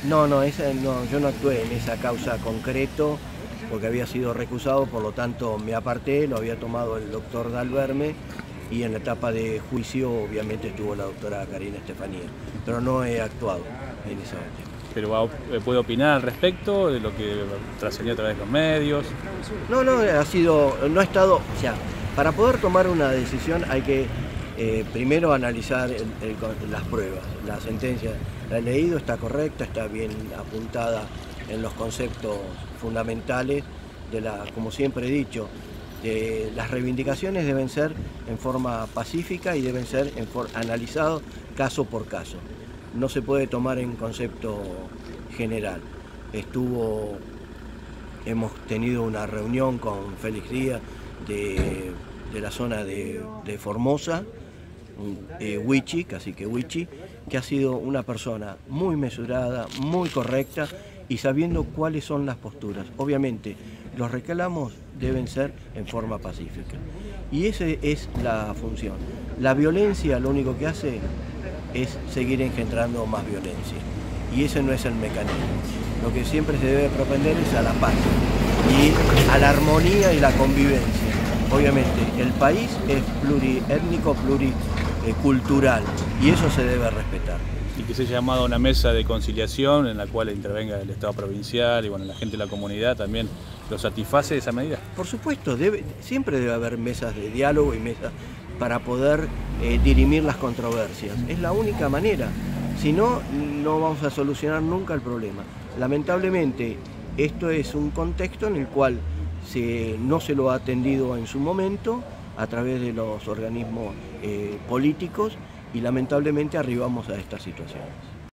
No, no, yo no actué en esa causa concreto porque había sido recusado, por lo tanto me aparté, lo había tomado el doctor Dalverme y en la etapa de juicio obviamente estuvo la doctora Karina Estefanía, pero no he actuado en esa materia. Pero ¿puede opinar al respecto de lo que trascendió a través de los medios? No, no ha estado, o sea, para poder tomar una decisión hay que primero analizar las pruebas, la sentencia. La he leído, está correcta, está bien apuntada en los conceptos fundamentales como siempre he dicho, las reivindicaciones deben ser en forma pacífica y deben ser analizados caso por caso. No se puede tomar en concepto general. Hemos tenido una reunión con Félix Díaz de la zona de Formosa, Huichi, cacique Huichi, que ha sido una persona muy mesurada, muy correcta y sabiendo cuáles son las posturas. Obviamente, los reclamos deben ser en forma pacífica. Y esa es la función. La violencia lo único que hace es seguir engendrando más violencia. Y ese no es el mecanismo. Lo que siempre se debe propender es a la paz y a la armonía y la convivencia. Obviamente, el país es pluriétnico, pluricultural, y eso se debe respetar. Y que se haya llamado a una mesa de conciliación en la cual intervenga el Estado provincial y bueno, la gente de la comunidad también, ¿lo satisface esa medida? Por supuesto, siempre debe haber mesas de diálogo y mesas para poder dirimir las controversias. Es la única manera, si no, no vamos a solucionar nunca el problema. Lamentablemente, esto es un contexto en el cual no se lo ha atendido en su momento a través de los organismos políticos y lamentablemente arribamos a estas situaciones.